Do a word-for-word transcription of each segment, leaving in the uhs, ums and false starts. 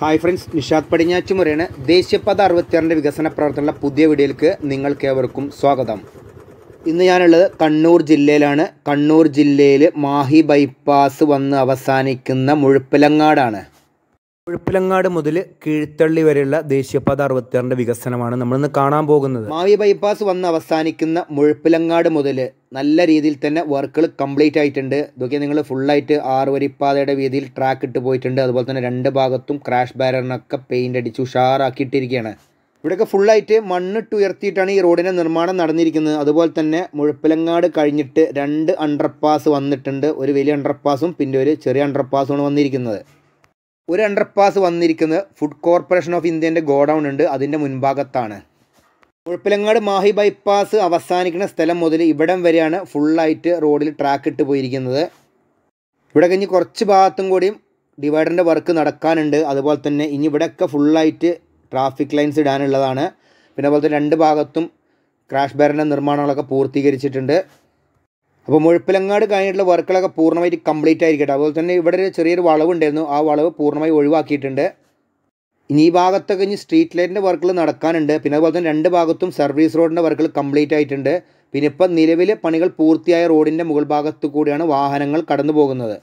Hi friends, Nishad പടിഞ്ഞാറ്റുമുറയാണ്. ദേശീയപാത അറുപത്തിയാറിൻ്റെ വികസന പ്രവർത്തനങ്ങളുടെ പുതിയ വീഡിയോയിലേക്ക് നിങ്ങൾക്കേവർക്കും സ്വാഗതം. ഇന്ന് ഞാനുള്ളത് കണ്ണൂർ ജില്ലയിലാണ്. കണ്ണൂർ ജില്ലയിൽ മാഹി ബൈപ്പാസ് വന്ന് അവസാനിക്കുന്ന മുഴുപ്പിലങ്ങാടാണ്. മുഴുപ്പിലങ്ങാട് മുതൽ കീഴ്ത്തള്ളി വരെയുള്ള ദേശീയപാത അറുപത്തിയാറിൻ്റെ വികസനമാണ് നമ്മളിന്ന് കാണാൻ പോകുന്നത്. മാഹി ബൈപ്പാസ് വന്ന് അവസാനിക്കുന്ന മുഴുപ്പിലങ്ങാട് മുതൽ നല്ല രീതിയിൽ തന്നെ വർക്കുകൾ കംപ്ലീറ്റ് ആയിട്ടുണ്ട്. ഇതൊക്കെ നിങ്ങൾ ഫുള്ളായിട്ട് ആറ് വരിപ്പാതയുടെ വീതിയിൽ ട്രാക്ക് ഇട്ട് പോയിട്ടുണ്ട്. അതുപോലെ തന്നെ രണ്ട് ഭാഗത്തും ക്രാഷ് ബാരറിനൊക്കെ പെയിൻ്റ് അടിച്ച് ഉഷാറാക്കിയിട്ടിരിക്കുകയാണ്. ഇവിടെയൊക്കെ ഫുള്ളായിട്ട് മണ്ണിട്ട് ഉയർത്തിയിട്ടാണ് ഈ റോഡിൻ്റെ നിർമ്മാണം നടന്നിരിക്കുന്നത്. അതുപോലെ തന്നെ മുഴുപ്പിലങ്ങാട് കഴിഞ്ഞിട്ട് രണ്ട് അണ്ടർപാസ് വന്നിട്ടുണ്ട്. ഒരു വലിയ അണ്ടർപാസും പിന്നെ ഒരു ചെറിയ അണ്ടർപാസുമാണ് വന്നിരിക്കുന്നത്. ഒരു അണ്ടർപാസ് വന്നിരിക്കുന്നത് ഫുഡ് കോർപ്പറേഷൻ ഓഫ് ഇന്ത്യൻ്റെ ഗോഡൗൺ ഉണ്ട്, അതിൻ്റെ മുൻഭാഗത്താണ്. മുഴുപ്പിലങ്ങാട് മാഹി ബൈപ്പാസ് അവസാനിക്കുന്ന സ്ഥലം മുതൽ ഇവിടം വരെയാണ് ഫുള്ളായിട്ട് റോഡിൽ ട്രാക്ക് ഇട്ട് പോയിരിക്കുന്നത്. ഇവിടെ കഴിഞ്ഞ് കുറച്ച് ഭാഗത്തും കൂടിയും ഡിവൈഡറിൻ്റെ വർക്ക് നടക്കാനുണ്ട്. അതുപോലെ തന്നെ ഇനി ഇവിടെയൊക്കെ ഫുള്ളായിട്ട് ട്രാഫിക് ലൈൻസ് ഇടാനുള്ളതാണ്. പിന്നെ അതുപോലെ തന്നെ രണ്ട് ഭാഗത്തും ക്രാഷ് ബാരറിൻ്റെ നിർമ്മാണങ്ങളൊക്കെ പൂർത്തീകരിച്ചിട്ടുണ്ട്. അപ്പോൾ മുഴുപ്പിലങ്ങാട് കഴിഞ്ഞിട്ടുള്ള വർക്കുകളൊക്കെ പൂർണ്ണമായിട്ട് കംപ്ലീറ്റ് ആയിരിക്കട്ടെ. അതുപോലെ തന്നെ ഇവിടെ ഒരു ചെറിയൊരു വളവുണ്ടായിരുന്നു, ആ വളവ് പൂർണ്ണമായി ഒഴിവാക്കിയിട്ടുണ്ട്. ഇനി ഈ ഭാഗത്തൊക്കെ ഇനി സ്ട്രീറ്റ് ലൈറ്റിൻ്റെ വർക്കുകൾ നടക്കാനുണ്ട്. പിന്നെ അതുപോലെ തന്നെ രണ്ട് ഭാഗത്തും സർവീസ് റോഡിൻ്റെ വർക്കുകൾ കംപ്ലീറ്റ് ആയിട്ടുണ്ട്. പിന്നെ ഇപ്പം നിലവിൽ പണികൾ പൂർത്തിയായ റോഡിൻ്റെ മുകൾ ഭാഗത്തു കൂടിയാണ് വാഹനങ്ങൾ കടന്നു പോകുന്നത്.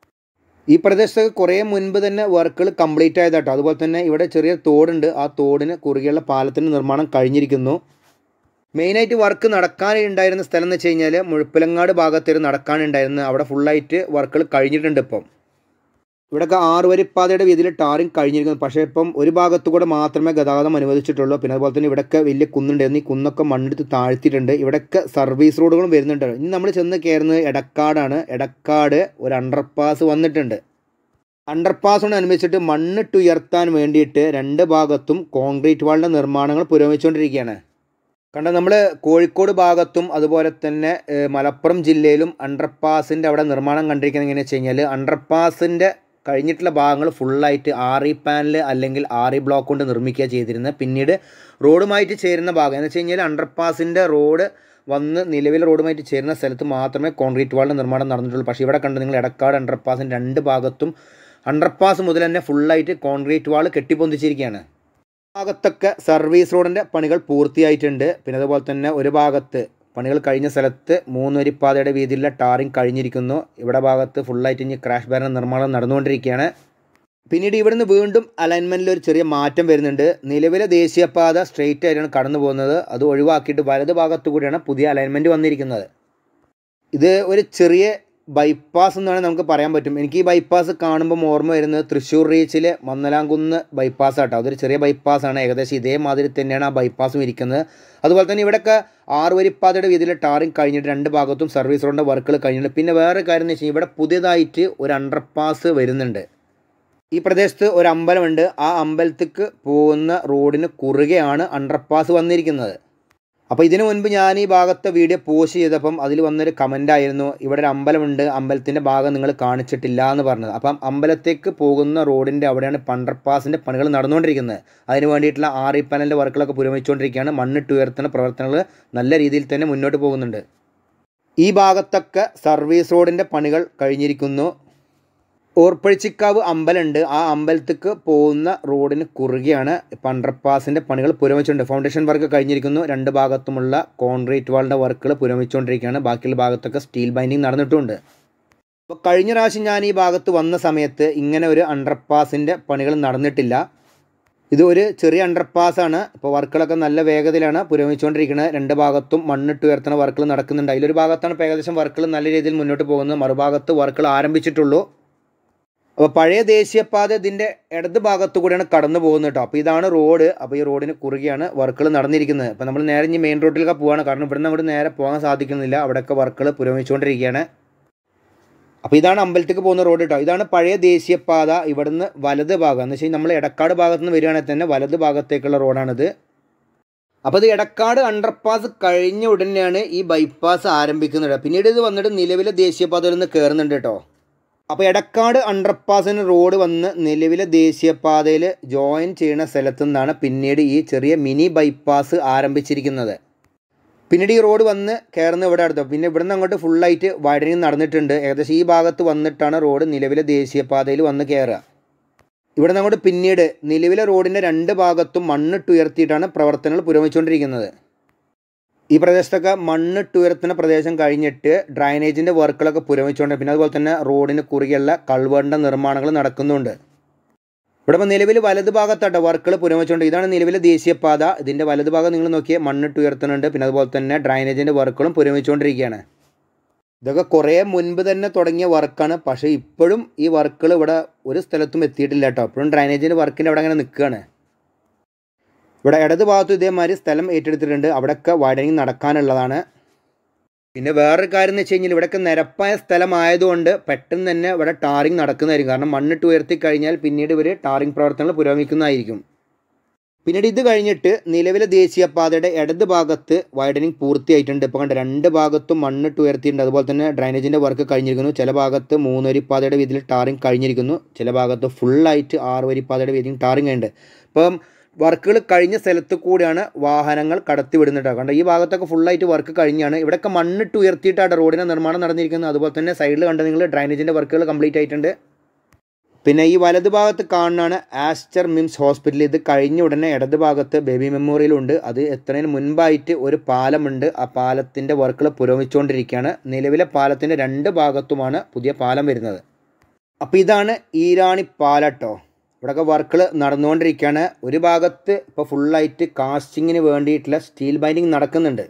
ഈ പ്രദേശത്തൊക്കെ കുറേ മുൻപ് തന്നെ വർക്കുകൾ കംപ്ലീറ്റ് ആയതാട്ടോ. അതുപോലെ തന്നെ ഇവിടെ ചെറിയ തോടുണ്ട്, ആ തോടിന് കുറുകെയുള്ള പാലത്തിൻ്റെ നിർമ്മാണം കഴിഞ്ഞിരിക്കുന്നു. മെയിനായിട്ട് വർക്ക് നടക്കാനുണ്ടായിരുന്ന സ്ഥലം എന്ന് വെച്ച് കഴിഞ്ഞാൽ മുഴുപ്പിലങ്ങാട് ഭാഗത്തേക്ക് നടക്കാനുണ്ടായിരുന്നു. അവിടെ ഫുള്ളായിട്ട് വർക്കുകൾ കഴിഞ്ഞിട്ടുണ്ട്. ഇപ്പം ഇവിടെയൊക്കെ ആറ് വരിപ്പാതയുടെ വീതിയിൽ ടാറിങ് കഴിഞ്ഞിരിക്കുന്നു. പക്ഷേ ഇപ്പം ഒരു ഭാഗത്തു കൂടെ മാത്രമേ ഗതാഗതം അനുവദിച്ചിട്ടുള്ളൂ. പിന്നെ അതുപോലെ തന്നെ ഇവിടെയൊക്കെ വലിയ കുന്നുണ്ടായിരുന്നു, ഈ കുന്നൊക്കെ മണ്ണെടുത്ത് താഴ്ത്തിയിട്ടുണ്ട്. ഇവിടെയൊക്കെ സർവീസ് റോഡുകളും വരുന്നുണ്ട്. ഇനി നമ്മൾ ചെന്ന് കയറുന്നത് എടക്കാടാണ്. എടക്കാട് ഒരു അണ്ടർപാസ് വന്നിട്ടുണ്ട്. അണ്ടർപാസിനോട് അനുബന്ധിച്ചിട്ട് മണ്ണിട്ട് ഉയർത്താൻ വേണ്ടിയിട്ട് രണ്ട് ഭാഗത്തും കോൺക്രീറ്റ് വാളിൻ്റെ നിർമ്മാണങ്ങൾ പുരോഗമിച്ചുകൊണ്ടിരിക്കുകയാണ്. കണ്ട നമ്മൾ കോഴിക്കോട് ഭാഗത്തും അതുപോലെ തന്നെ മലപ്പുറം ജില്ലയിലും അണ്ടർപാസിൻ്റെ അവിടെ നിർമ്മാണം കണ്ടിരിക്കുന്നത് എങ്ങനെയാണെന്ന് വെച്ച് കഴിഞ്ഞാൽ അണ്ടർപാസിൻ്റെ കഴിഞ്ഞിട്ടുള്ള ഭാഗങ്ങൾ ഫുള്ളായിട്ട് ആറി പാനൽ അല്ലെങ്കിൽ ആറി ബ്ലോക്ക് കൊണ്ട് നിർമ്മിക്കുക ചെയ്തിരുന്നത്. പിന്നീട് റോഡുമായിട്ട് ചേരുന്ന ഭാഗം എന്ന് വെച്ച് കഴിഞ്ഞാൽ അണ്ടർപാസിൻ്റെ റോഡ് വന്ന് നിലവിൽ റോഡുമായിട്ട് ചേരുന്ന സ്ഥലത്ത് മാത്രമേ കോൺക്രീറ്റ് വാളിൻ്റെ നിർമ്മാണം നടന്നിട്ടുള്ളൂ. പക്ഷേ ഇവിടെ കണ്ട് നിങ്ങൾ എടക്കാട് അണ്ടർപാസിൻ്റെ രണ്ട് ഭാഗത്തും അണ്ടർപാസ് മുതൽ തന്നെ ഫുള്ളായിട്ട് കോൺക്രീറ്റ് വാൾ കെട്ടിപ്പൊന്തിച്ചിരിക്കുകയാണ്. ഭാഗത്തൊക്കെ സർവീസ് റോഡിൻ്റെ പണികൾ പൂർത്തിയായിട്ടുണ്ട്. പിന്നെ അതുപോലെ തന്നെ ഒരു ഭാഗത്ത് പണികൾ കഴിഞ്ഞ സ്ഥലത്ത് മൂന്ന് വരിപ്പാതയുടെ വീതിയിലുള്ള ടാറിങ് കഴിഞ്ഞിരിക്കുന്നു. ഇവിടെ ഭാഗത്ത് ഫുള്ളായിട്ട് ഇനി ക്രാഷ് ബാരറിൻ്റെ നിർമ്മാണം നടന്നുകൊണ്ടിരിക്കുകയാണ്. പിന്നീട് ഇവിടുന്ന് വീണ്ടും അലൈൻമെൻറ്റിൽ ഒരു ചെറിയ മാറ്റം വരുന്നുണ്ട്. നിലവിലെ ദേശീയപാത സ്ട്രെയിറ്റ് ആയിട്ടാണ് കടന്നു പോകുന്നത്, അത് ഒഴിവാക്കിയിട്ട് വലത് ഭാഗത്തു കൂടിയാണ് പുതിയ അലൈൻമെൻറ്റ് വന്നിരിക്കുന്നത്. ഇത് ഒരു ചെറിയ ബൈപ്പാസ് എന്നാണ് നമുക്ക് പറയാൻ പറ്റും. എനിക്ക് ഈ ബൈപ്പാസ് കാണുമ്പോൾ ഓർമ്മ വരുന്നത് തൃശ്ശൂർ റീച്ചിലെ മന്നലാംകുന്ന് ബൈപ്പാസ് ആട്ടോ. അതൊരു ചെറിയ ബൈപ്പാസാണ്, ഏകദേശം ഇതേമാതിരി തന്നെയാണ് ആ ബൈപ്പാസും ഇരിക്കുന്നത്. അതുപോലെ തന്നെ ഇവിടെയൊക്കെ ആറ് വരിപ്പാതയുടെ വീതിയിൽ ടാറിങ് കഴിഞ്ഞിട്ട് രണ്ട് ഭാഗത്തും സർവീസ് റോഡിൻ്റെ വർക്കുകൾ കഴിഞ്ഞിട്ടുണ്ട്. പിന്നെ വേറെ കാര്യം എന്ന് വെച്ച് കഴിഞ്ഞാൽ ഇവിടെ പുതിയതായിട്ട് ഒരു അണ്ടർപാസ് വരുന്നുണ്ട്. ഈ പ്രദേശത്ത് ഒരു അമ്പലമുണ്ട്, ആ അമ്പലത്തേക്ക് പോകുന്ന റോഡിന് കുറുകെയാണ് അണ്ടർപാസ് വന്നിരിക്കുന്നത്. അപ്പോൾ ഇതിനു മുൻപ് ഞാൻ ഈ ഭാഗത്തെ വീഡിയോ പോസ്റ്റ് ചെയ്തപ്പം അതിൽ വന്നൊരു കമൻ്റ് ആയിരുന്നു, ഇവിടെ ഒരു അമ്പലമുണ്ട്, അമ്പലത്തിൻ്റെ ഭാഗം നിങ്ങൾ കാണിച്ചിട്ടില്ല എന്ന് പറഞ്ഞത്. അപ്പം അമ്പലത്തേക്ക് പോകുന്ന റോഡിൻ്റെ അവിടെയാണ് അണ്ടർപാസിൻ്റെ പണികൾ നടന്നുകൊണ്ടിരിക്കുന്നത്. അതിന് വേണ്ടിയിട്ടുള്ള ആറി പാനലിൻ്റെ വർക്കുകളൊക്കെ പുരോഗമിച്ചുകൊണ്ടിരിക്കുകയാണ്. മണ്ണിട്ട് ഉയർത്തുന്ന പ്രവർത്തനങ്ങൾ നല്ല രീതിയിൽ തന്നെ മുന്നോട്ട് പോകുന്നുണ്ട്. ഈ ഭാഗത്തൊക്കെ സർവീസ് റോഡിൻ്റെ പണികൾ കഴിഞ്ഞിരിക്കുന്നു. ഓർപ്പഴിച്ചിക്കാവ് അമ്പലമുണ്ട്, ആ അമ്പലത്തേക്ക് പോകുന്ന റോഡിന് കുറുകെയാണ് ഇപ്പം അണ്ടർപാസിൻ്റെ പണികൾ പുരോഗമിച്ചുകൊണ്ട് ഫൗണ്ടേഷൻ വർക്ക് കഴിഞ്ഞിരിക്കുന്നു. രണ്ട് ഭാഗത്തുമുള്ള കോൺക്രീറ്റ് വാളിൻ്റെ വർക്കുകൾ പുരോഗമിച്ചുകൊണ്ടിരിക്കുകയാണ്. ബാക്കിയുള്ള ഭാഗത്തൊക്കെ സ്റ്റീൽ ബൈൻഡിങ് നടന്നിട്ടുണ്ട്. അപ്പോൾ കഴിഞ്ഞ പ്രാവശ്യം ഞാൻ ഈ ഭാഗത്ത് വന്ന സമയത്ത് ഇങ്ങനെ ഒരു അണ്ടർപാസിൻ്റെ പണികൾ നടന്നിട്ടില്ല. ഇത് ഒരു ചെറിയ അണ്ടർപാസാണ്. ഇപ്പോൾ വർക്കുകളൊക്കെ നല്ല വേഗതയിലാണ് പുരോഗമിച്ചുകൊണ്ടിരിക്കുന്നത്. രണ്ട് ഭാഗത്തും മണ്ണിട്ട് ഉയർത്തുന്ന വർക്കുകൾ നടക്കുന്നുണ്ട്. അതിലൊരു ഭാഗത്താണ് ഇപ്പോൾ ഏകദേശം വർക്കുകൾ നല്ല രീതിയിൽ മുന്നോട്ട് പോകുന്നത്, മറുഭാഗത്ത് വർക്കുകൾ ആരംഭിച്ചിട്ടുള്ളൂ. അപ്പോൾ പഴയ ദേശീയപാത ഇതിൻ്റെ ഇടത് ഭാഗത്തു കൂടെയാണ് കടന്നു പോകുന്നത് കേട്ടോ. അപ്പോൾ ഇതാണ് റോഡ്. അപ്പോൾ ഈ റോഡിന് കുറുകെയാണ് വർക്കുകൾ നടന്നിരിക്കുന്നത്. അപ്പോൾ നമ്മൾ നേരെ ഇനി മെയിൻ റോഡിലൊക്കെ പോവാണ്, കാരണം ഇവിടുന്ന് അങ്ങോട്ട് നേരെ പോകാൻ സാധിക്കുന്നില്ല, അവിടെയൊക്കെ വർക്കുകൾ പുരോഗമിച്ചുകൊണ്ടിരിക്കുകയാണ്. അപ്പോൾ ഇതാണ് അമ്പലത്തേക്ക് പോകുന്ന റോഡ് കേട്ടോ. ഇതാണ് പഴയ ദേശീയപാത. ഇവിടുന്ന് വലത് ഭാഗം എന്ന് വെച്ചാൽ നമ്മൾ എടക്കാട് ഭാഗത്ത് നിന്ന് വരികയാണെങ്കിൽ തന്നെ വലത് ഭാഗത്തേക്കുള്ള റോഡാണിത്. അപ്പോൾ ഇത് എടക്കാട് അണ്ടർപാസ് കഴിഞ്ഞ ഉടനെയാണ് ഈ ബൈപ്പാസ് ആരംഭിക്കുന്നത്. പിന്നീട് ഇത് വന്നിട്ട് നിലവിലെ ദേശീയപാതയിൽ നിന്ന് കയറുന്നുണ്ട് കേട്ടോ. അപ്പോൾ എടക്കാട് അണ്ടർപാസിന് റോഡ് വന്ന് നിലവിലെ ദേശീയപാതയിൽ ജോയിൻ ചെയ്യുന്ന സ്ഥലത്തു നിന്നാണ് പിന്നീട് ഈ ചെറിയ മിനി ബൈപ്പാസ് ആരംഭിച്ചിരിക്കുന്നത്. പിന്നീട് ഈ റോഡ് വന്ന് കയറുന്ന ഇവിടെ അടുത്ത് പിന്നെ ഇവിടെ നിന്ന് അങ്ങോട്ട് ഫുള്ളായിട്ട് വൈഡനിങ് നടന്നിട്ടുണ്ട്. ഏകദേശം ഈ ഭാഗത്ത് വന്നിട്ടാണ് റോഡ് നിലവിലെ ദേശീയപാതയിൽ വന്ന് കയറുക. ഇവിടെ അങ്ങോട്ട് പിന്നീട് നിലവിലെ റോഡിൻ്റെ രണ്ട് ഭാഗത്തും മണ്ണിട്ടുയർത്തിയിട്ടാണ് പ്രവർത്തനങ്ങൾ പുരോഗമിച്ചുകൊണ്ടിരിക്കുന്നത്. ഈ പ്രദേശത്തൊക്കെ മണ്ണിട്ടുയർത്തുന്ന പ്രദേശം കഴിഞ്ഞിട്ട് ഡ്രൈനേജിൻ്റെ വർക്കുകളൊക്കെ പുരോഗമിച്ചുകൊണ്ട് പിന്നെ അതുപോലെ തന്നെ റോഡിന് കുറുകെയുള്ള കൾവറിൻ്റെ നിർമ്മാണങ്ങൾ നടക്കുന്നുണ്ട്. ഇവിടെ ഇപ്പോൾ നിലവിൽ വലത് ഭാഗത്താട്ടോ വർക്കുകൾ പുരോഗമിച്ചുകൊണ്ട് ഇതാണ് നിലവിലെ ദേശീയപാത. ഇതിൻ്റെ വലത് ഭാഗം നിങ്ങൾ നോക്കിയാൽ മണ്ണിട്ടുയർത്തുന്നുണ്ട്. പിന്നെ അതുപോലെ തന്നെ ഡ്രൈനേജിൻ്റെ വർക്കുകളും പുരോഗമിച്ചുകൊണ്ടിരിക്കുകയാണ്. ഇതൊക്കെ കുറേ മുൻപ് തന്നെ തുടങ്ങിയ വർക്കാണ്. പക്ഷേ ഇപ്പോഴും ഈ വർക്കുകൾ ഇവിടെ ഒരു സ്ഥലത്തും എത്തിയിട്ടില്ല കേട്ടോ. ഇപ്പോഴും ഡ്രൈനേജിൻ്റെ വർക്കിൻ്റെ അവിടെ അങ്ങനെ നിൽക്കുകയാണ്. ഇവിടെ ഇടത് ഭാഗത്തും ഇതേമാതിരി സ്ഥലം ഏറ്റെടുത്തിട്ടുണ്ട്. അവിടെയൊക്കെ വൈഡനിങ് നടക്കാനുള്ളതാണ്. പിന്നെ വേറൊരു കാര്യം എന്ന് വെച്ച് കഴിഞ്ഞാൽ ഇവിടെയൊക്കെ നിരപ്പായ സ്ഥലമായതുകൊണ്ട് പെട്ടെന്ന് തന്നെ ഇവിടെ ടാറിങ് നടക്കുന്നതായിരിക്കും. കാരണം മണ്ണിട്ട് ഉയർത്തി കഴിഞ്ഞാൽ പിന്നീട് ഇവർ ടാറിങ് പ്രവർത്തനങ്ങൾ പുരോഗമിക്കുന്നതായിരിക്കും. പിന്നീട് ഇത് കഴിഞ്ഞിട്ട് നിലവിലെ ദേശീയപാതയുടെ ഇടത് ഭാഗത്ത് വൈഡനിങ് പൂർത്തിയായിട്ടുണ്ട്. ഇപ്പോൾ കണ്ട രണ്ട് ഭാഗത്തും മണ്ണിട്ട് ഉയർത്തിയിട്ടുണ്ട്. അതുപോലെ തന്നെ ഡ്രൈനേജിൻ്റെ വർക്ക് കഴിഞ്ഞിരിക്കുന്നു. ചില ഭാഗത്ത് മൂന്ന് വരിപ്പാതയുടെ വീതിയിൽ ടാറിങ് കഴിഞ്ഞിരിക്കുന്നു. ചില ഭാഗത്ത് ഫുള്ളായിട്ട് ആറ് വരിപ്പാതയുടെ വീതിയിൽ ടാറിങ് ഉണ്ട്. ഇപ്പം വർക്കുകൾ കഴിഞ്ഞ സ്ഥലത്ത് കൂടിയാണ് വാഹനങ്ങൾ കടത്തി വിടുന്നത്. കണ്ട ഈ ഭാഗത്തൊക്കെ ഫുള്ളായിട്ട് വർക്ക് കഴിഞ്ഞാണ്. ഇവിടെയൊക്കെ മണ്ണിട്ട് ഉയർത്തിയിട്ടാണ് റോഡിൻ്റെ നിർമ്മാണം നടന്നിരിക്കുന്നത്. അതുപോലെ തന്നെ സൈഡിൽ കണ്ട നിങ്ങൾ ഡ്രൈനേജിൻ്റെ വർക്കുകൾ കംപ്ലീറ്റ് ആയിട്ടുണ്ട്. പിന്നെ ഈ വലത് ഭാഗത്ത് കാണുന്നതാണ് ആസ്റ്റർ മിംസ് ഹോസ്പിറ്റൽ. ഇത് കഴിഞ്ഞ ഉടനെ ഇടത് ഭാഗത്ത് ബേബി മെമ്മോറിയലുണ്ട്. അത് എത്രയും മുൻപായിട്ട് ഒരു പാലമുണ്ട്. ആ പാലത്തിൻ്റെ വർക്കുകൾ പുരോഗമിച്ചുകൊണ്ടിരിക്കുകയാണ്. നിലവിലെ പാലത്തിൻ്റെ രണ്ട് ഭാഗത്തുമാണ് പുതിയ പാലം വരുന്നത്. അപ്പോൾ ഇതാണ് ഈരാണി പാലട്ടോ. ഇവിടെയൊക്കെ വർക്കുകൾ നടന്നുകൊണ്ടിരിക്കുകയാണ്. ഒരു ഭാഗത്ത് ഇപ്പോൾ ഫുള്ളായിട്ട് കാസ്റ്റിങ്ങിന് വേണ്ടിയിട്ടുള്ള സ്റ്റീൽ ബൈൻഡിങ് നടക്കുന്നുണ്ട്.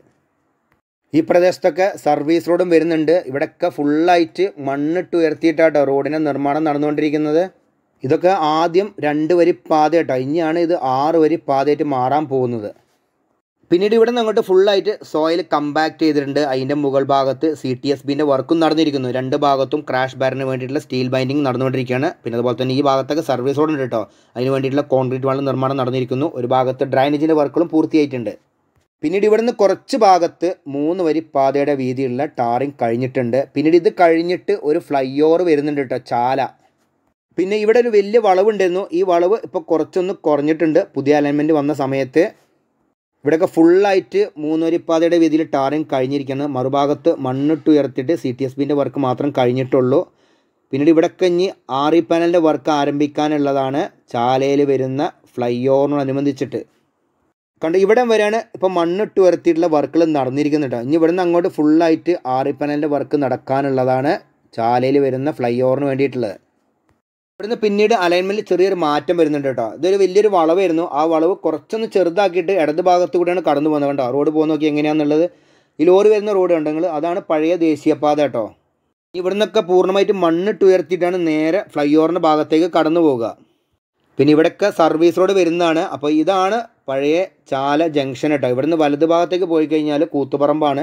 ഈ പ്രദേശത്തൊക്കെ സർവീസ് റോഡും വരുന്നുണ്ട്. ഇവിടെയൊക്കെ ഫുള്ളായിട്ട് മണ്ണിട്ട് ഉയർത്തിയിട്ടാട്ടോ റോഡിൻ്റെ നിർമ്മാണം നടന്നുകൊണ്ടിരിക്കുന്നത്. ഇതൊക്കെ ആദ്യം രണ്ട് വരി പാത കേട്ടോ. ഇനിയാണ് ഇത് ആറ് വരി പാതയായിട്ട് മാറാൻ പോകുന്നത്. പിന്നീട് ഇവിടെ നിന്ന് അങ്ങോട്ട് ഫുള്ളായിട്ട് സോയിൽ കമ്പാക്ട് ചെയ്തിട്ടുണ്ട്. അതിൻ്റെ മുകൾ ഭാഗത്ത് സി ടി എസ് ബിൻ്റെ വർക്കും നടന്നിരിക്കുന്നു. രണ്ട് ഭാഗത്തും ക്രാഷ് ബാരിന് വേണ്ടിയിട്ടുള്ള സ്റ്റീൽ ബൈൻഡിങ് നടന്നുകൊണ്ടിരിക്കുകയാണ്. പിന്നെ അതുപോലെ തന്നെ ഈ ഭാഗത്തൊക്കെ സർവീസ് റോഡ് ഉണ്ട് കേട്ടോ. അതിന് വേണ്ടിയിട്ടുള്ള കോൺക്രീറ്റ് വാൾ നിർമ്മാണം നടന്നിരിക്കുന്നു. ഒരു ഭാഗത്ത് ഡ്രൈനേജിൻ്റെ വർക്കുകളും പൂർത്തിയായിട്ടുണ്ട്. പിന്നീട് ഇവിടുന്ന് കുറച്ച് ഭാഗത്ത് മൂന്ന് വരി പാതയുടെ വീതിയുള്ള ടാറിങ് കഴിഞ്ഞിട്ടുണ്ട്. പിന്നീട് ഇത് കഴിഞ്ഞിട്ട് ഒരു ഫ്ലൈ ഓവർ വരുന്നുണ്ട് കേട്ടോ, ചാല. പിന്നെ ഇവിടെ ഒരു വലിയ വളവുണ്ടായിരുന്നു. ഈ വളവ് ഇപ്പോൾ കുറച്ചൊന്ന് കുറഞ്ഞിട്ടുണ്ട് പുതിയ അലൈൻമെൻറ്റ് വന്ന സമയത്ത്. ഇവിടെയൊക്കെ ഫുള്ളായിട്ട് മൂന്ന് വരി പാതയുടെ വീതിയിൽ ടാറിങ് കഴിഞ്ഞിരിക്കുകയാണ്. മറുഭാഗത്ത് മണ്ണിട്ട് ഉയർത്തിയിട്ട് സി ടി എസ് ബിൻ്റെ വർക്ക് മാത്രം കഴിഞ്ഞിട്ടുള്ളൂ. പിന്നീട് ഇവിടെയൊക്കെ ഇനി ആർ ഇ പാനലിൻ്റെ വർക്ക് ആരംഭിക്കാനുള്ളതാണ് ചാലയിൽ വരുന്ന ഫ്ലൈ ഓവറിനോടനുബന്ധിച്ചിട്ട്. കണ്ട് ഇവിടെ വരെയാണ് ഇപ്പോൾ മണ്ണിട്ട് ഉയർത്തിയിട്ടുള്ള വർക്കുകൾ നടന്നിരിക്കുന്നുണ്ട്. ഇനി ഇവിടെ നിന്ന് അങ്ങോട്ട് ഫുള്ളായിട്ട് ആർ ഇ പാനലിൻ്റെ വർക്ക് നടക്കാനുള്ളതാണ് ചാലയിൽ വരുന്ന ഫ്ലൈ ഓവറിന് വേണ്ടിയിട്ടുള്ളത്. ഇവിടുന്ന് പിന്നീട് അലൈൻമെൻറ്റിൽ ചെറിയൊരു മാറ്റം വരുന്നുണ്ട് കേട്ടോ. ഇതൊരു വലിയൊരു വളവായിരുന്നു. ആ വളവ് കുറച്ചൊന്ന് ചെറുതാക്കിയിട്ട് ഇടത് ഭാഗത്ത് കൂടെയാണ് കടന്നു പോകുന്നത്. കണ്ടോ റോഡ് പോകുന്ന നോക്കി എങ്ങനെയാണെന്നുള്ളത്. ഈ ലോറി വരുന്ന റോഡ് കണ്ടെങ്കിൽ അതാണ് പഴയ ദേശീയപാത കേട്ടോ. ഇവിടെ നിന്നൊക്കെ പൂർണ്ണമായിട്ട് മണ്ണിട്ട് ഉയർത്തിയിട്ടാണ് നേരെ ഫ്ലൈ ഓവറിൻ്റെ ഭാഗത്തേക്ക് കടന്നു പോവുക. പിന്നെ ഇവിടെയൊക്കെ സർവീസ് റോഡ് വരുന്നതാണ്. അപ്പോൾ ഇതാണ് പഴയ ചാല ജംഗ്ഷൻ കേട്ടോ. ഇവിടുന്ന് വലത് ഭാഗത്തേക്ക് പോയി കഴിഞ്ഞാൽ കൂത്തുപറമ്പാണ്.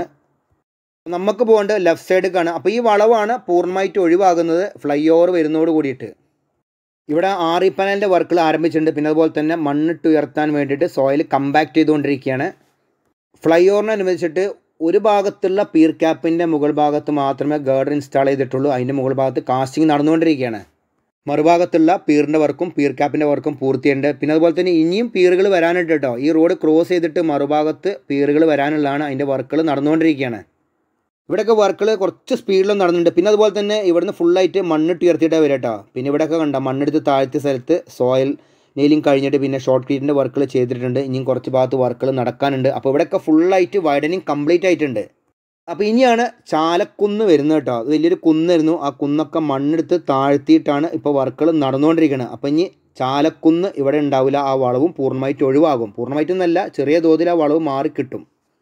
നമുക്ക് പോകേണ്ടത് ലെഫ്റ്റ് സൈഡിലേക്കാണ്. അപ്പോൾ ഈ വളവാണ് പൂർണ്ണമായിട്ട് ഒഴിവാകുന്നത് ഫ്ലൈ ഓവർ വരുന്നതോട് കൂടിയിട്ട്. ഇവിടെ ആർ ഇ പാനലിൻ്റെ വർക്കുകൾ ആരംഭിച്ചിട്ടുണ്ട്. പിന്നെ അതുപോലെ തന്നെ മണ്ണിട്ട് ഉയർത്താൻ വേണ്ടിയിട്ട് സോയിൽ കമ്പാക്ട് ചെയ്തുകൊണ്ടിരിക്കുകയാണ്. ഫ്ലൈ ഓവറിനനുബന്ധിച്ചിട്ട് ഒരു ഭാഗത്തുള്ള പീർ ക്യാപ്പിൻ്റെ മുകൾ ഭാഗത്ത് മാത്രമേ ഗേർഡർ ഇൻസ്റ്റാൾ ചെയ്തിട്ടുള്ളൂ. അതിൻ്റെ മുകൾ ഭാഗത്ത് കാസ്റ്റിംഗ് നടന്നുകൊണ്ടിരിക്കുകയാണ്. മറുഭാഗത്തുള്ള പീറിൻ്റെ വർക്കും പീർ ക്യാപ്പിൻ്റെ വർക്കും പൂർത്തിയുണ്ട്. പിന്നെ അതുപോലെ തന്നെ ഇനിയും പീറുകൾ വരാനുണ്ട് കേട്ടോ. ഈ റോഡ് ക്രോസ് ചെയ്തിട്ട് മറുഭാഗത്ത് പീറുകൾ വരാനുള്ളതാണ്. അതിൻ്റെ വർക്കുകൾ നടന്നുകൊണ്ടിരിക്കുകയാണ്. ഇവിടെയൊക്കെ വർക്കുകൾ കുറച്ച് സ്പീഡിലും നടന്നുണ്ട്. പിന്നെ അതുപോലെ തന്നെ ഇവിടുന്ന് ഫുള്ളായിട്ട് മണ്ണിട്ട് ഉയർത്തിയിട്ടേ വരും കേട്ടോ. പിന്നെ ഇവിടെയൊക്കെ കണ്ട മണ്ണെടുത്ത് താഴ്ത്തിയ സ്ഥലത്ത് സോയിൽ നെയിലിങ് കഴിഞ്ഞിട്ട് പിന്നെ ഷോർട്ട് ക്രീറ്റിൻ്റെ വർക്കുകൾ ചെയ്തിട്ടുണ്ട്. ഇനിയും കുറച്ച് ഭാഗത്ത് വർക്കുകൾ നടക്കാനുണ്ട്. അപ്പോൾ ഇവിടെയൊക്കെ ഫുള്ളായിട്ട് വൈഡനിങ് കംപ്ലീറ്റ് ആയിട്ടുണ്ട്. അപ്പോൾ ഇനിയാണ് ചാലക്കുന്ന് വരുന്നത് കേട്ടോ. അത് വലിയൊരു കുന്നായിരുന്നു. ആ കുന്നൊക്കെ മണ്ണെടുത്ത് താഴ്ത്തിയിട്ടാണ് ഇപ്പോൾ വർക്കുകൾ നടന്നുകൊണ്ടിരിക്കുന്നത്. അപ്പോൾ ഇനി ചാലക്കുന്ന് ഇവിടെ ഉണ്ടാവില്ല. ആ വളവും പൂർണ്ണമായിട്ട് ഒഴിവാകും. പൂർണ്ണമായിട്ടൊന്നല്ല, ചെറിയ തോതിൽ ആ വളവ് മാറിക്കിട്ടും.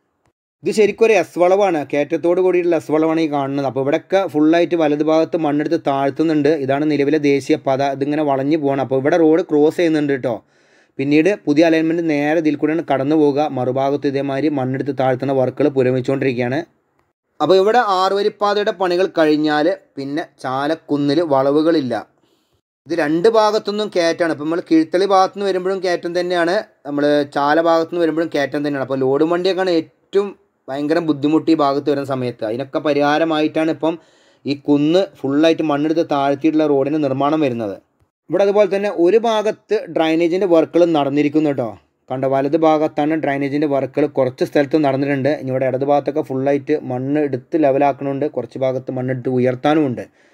ഇത് ശരിക്കും ഒരു എസ് വളവാണ്. കയറ്റത്തോട് കൂടിയിട്ടുള്ള എസ് വളവാണ് ഈ കാണുന്നത്. അപ്പോൾ ഇവിടെയൊക്കെ ഫുള്ളായിട്ട് വലത് ഭാഗത്ത് മണ്ണെടുത്ത് താഴ്ത്തുന്നുണ്ട്. ഇതാണ് നിലവിലെ ദേശീയപാത. ഇതിങ്ങനെ വളഞ്ഞു പോകണം. അപ്പോൾ ഇവിടെ റോഡ് ക്രോസ് ചെയ്യുന്നുണ്ട് കേട്ടോ. പിന്നീട് പുതിയ അലൈൻമെൻറ്റ് നേരെ ഇതിൽ കൂടെയാണ് കടന്നു പോവുക. മറുഭാഗത്ത് ഇതേമാതിരി മണ്ണെടുത്ത് താഴ്ത്തുന്ന വർക്കുകൾ പുരോഗമിച്ചുകൊണ്ടിരിക്കുകയാണ്. അപ്പോൾ ഇവിടെ ആറുവരിപ്പാതയുടെ പണികൾ കഴിഞ്ഞാൽ പിന്നെ ചാലക്കുന്നിൽ വളവുകളില്ല. ഇത് രണ്ട് ഭാഗത്തുനിന്നും കയറ്റാണ്. ഇപ്പോൾ നമ്മൾ കീഴ്ത്തളി ഭാഗത്തുനിന്ന് വരുമ്പോഴും കയറ്റം തന്നെയാണ്, നമ്മൾ ചാല ഭാഗത്തുനിന്ന് വരുമ്പോഴും കയറ്റം തന്നെയാണ്. അപ്പോൾ ലോഡ് വണ്ടിയൊക്കെയാണ് ഏറ്റവും ഭയങ്കര ബുദ്ധിമുട്ട് ഈ ഭാഗത്ത് വരുന്ന സമയത്ത്. അതിനൊക്കെ പരിഹാരമായിട്ടാണ് ഇപ്പം ഈ കുന്ന് ഫുള്ളായിട്ട് മണ്ണെടുത്ത് താഴ്ത്തിയിട്ടുള്ള റോഡിന് നിർമ്മാണം വരുന്നത്. ഇവിടെ അതുപോലെ തന്നെ ഒരു ഭാഗത്ത് ഡ്രൈനേജിൻ്റെ വർക്കുകൾ നടന്നിരിക്കുന്നു കേട്ടോ. കണ്ട വലത് ഭാഗത്താണ് ഡ്രൈനേജിൻ്റെ വർക്കുകൾ കുറച്ച് സ്ഥലത്ത് നടന്നിട്ടുണ്ട്. ഇനി ഇവിടെ ഇടത് ഭാഗത്തൊക്കെ ഫുള്ളായിട്ട് മണ്ണ് എടുത്ത് ലെവലാക്കണമുണ്ട്. കുറച്ച് ഭാഗത്ത് മണ്ണെടുത്ത് ഉയർത്താനുമുണ്ട്.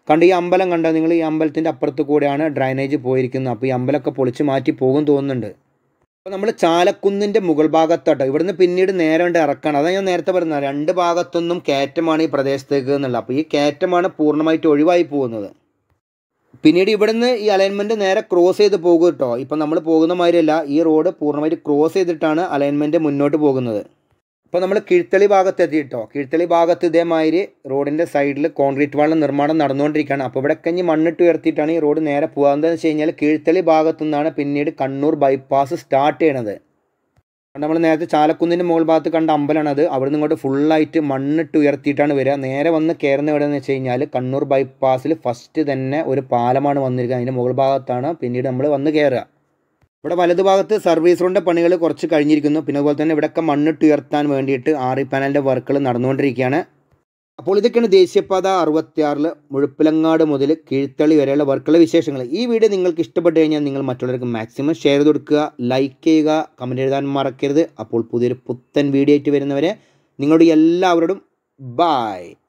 കണ്ട് ഈ അമ്പലം കണ്ടാൽ നിങ്ങൾ, ഈ അമ്പലത്തിൻ്റെ അപ്പുറത്ത് കൂടെയാണ് ഡ്രൈനേജ് പോയിരിക്കുന്നത്. അപ്പോൾ ഈ അമ്പലമൊക്കെ പൊളിച്ച് മാറ്റി പോകും തോന്നുന്നുണ്ട്. അപ്പോൾ നമ്മൾ ചാലക്കുന്നിൻ്റെ മുകൾ ഭാഗത്തോട്ടോ, ഇവിടുന്ന് പിന്നീട് നേരെ കൊണ്ട് ഇറക്കണം. അതാണ് ഞാൻ നേരത്തെ പറഞ്ഞത്, രണ്ട് ഭാഗത്തൊന്നും കയറ്റമാണ് ഈ പ്രദേശത്തേക്ക് എന്നുള്ളത്. അപ്പോൾ ഈ കയറ്റമാണ് പൂർണ്ണമായിട്ട് ഒഴിവായി പോകുന്നത്. പിന്നീട് ഇവിടുന്ന് ഈ അലൈൻമെൻറ്റ് നേരെ ക്രോസ് ചെയ്ത് പോകും കേട്ടോ. ഇപ്പം നമ്മൾ പോകുന്ന മാതിരിയല്ല, ഈ റോഡ് പൂർണ്ണമായിട്ട് ക്രോസ് ചെയ്തിട്ടാണ് അലൈൻമെൻറ്റ് മുന്നോട്ട് പോകുന്നത്. അപ്പോൾ നമ്മൾ കീഴ്ത്തളി ഭാഗത്ത് എത്തി കേട്ടോ. കീഴ്ത്തളി ഭാഗത്ത് ഇതേമാതിരി റോഡിൻ്റെ സൈഡിൽ കോൺക്രീറ്റ് വാളിൻ്റെ നിർമ്മാണം നടന്നുകൊണ്ടിരിക്കുകയാണ്. അപ്പോൾ ഇവിടെ കഞ്ഞി മണ്ണിട്ട് ഉയർത്തിയിട്ടാണ് ഈ റോഡ് നേരെ പോകുക. എന്താണെന്ന് വെച്ച് കഴിഞ്ഞാൽ കീഴ്ത്തളി ഭാഗത്തു നിന്നാണ് പിന്നീട് കണ്ണൂർ ബൈപ്പാസ് സ്റ്റാർട്ട് ചെയ്യണത്. നമ്മൾ നേരത്തെ ചാലക്കുന്നിൻ്റെ മുകൾ ഭാഗത്ത് കണ്ട അമ്പലമാണത്. അവിടെ നിന്ന് ഇങ്ങോട്ട് ഫുള്ളായിട്ട് മണ്ണിട്ട് ഉയർത്തിയിട്ടാണ് വരിക. നേരെ വന്ന് കയറുന്ന എവിടെയെന്ന് വെച്ച് കഴിഞ്ഞാൽ കണ്ണൂർ ബൈപ്പാസിൽ ഫസ്റ്റ് തന്നെ ഒരു പാലമാണ് വന്നിരിക്കുന്നത്. അതിൻ്റെ മുകൾ ഭാഗത്താണ് പിന്നീട് നമ്മൾ വന്ന് കയറുക. ഇവിടെ വലതുഭാഗത്ത് സർവീസ് റോഡിൻ്റെ പണികൾ കുറച്ച് കഴിഞ്ഞിരിക്കുന്നു. പിന്നെ അതുപോലെ തന്നെ ഇവിടെയൊക്കെ മണ്ണിട്ട് ഉയർത്താൻ വേണ്ടിയിട്ട് ആറി പാനലിൻ്റെ വർക്കുകൾ നടന്നുകൊണ്ടിരിക്കുകയാണ്. അപ്പോൾ ഇതൊക്കെയാണ് ദേശീയപാത അറുപത്തിയാറിൽ മുഴുപ്പിലങ്ങാട് മുതൽ കീഴ്ത്തളി വരെയുള്ള വർക്കുകളുടെ വിശേഷങ്ങൾ. ഈ വീഡിയോ നിങ്ങൾക്ക് ഇഷ്ടപ്പെട്ട് കഴിഞ്ഞാൽ നിങ്ങൾ മറ്റുള്ളവർക്ക് മാക്സിമം ഷെയർ ചെയ്ത് കൊടുക്കുക, ലൈക്ക് ചെയ്യുക, കമൻറ്റ് എഴുതാൻ മറക്കരുത്. അപ്പോൾ പുതിയൊരു പുത്തൻ വീഡിയോ ആയിട്ട് വരുന്നവരെ നിങ്ങളുടെ എല്ലാവരോടും ബായ്.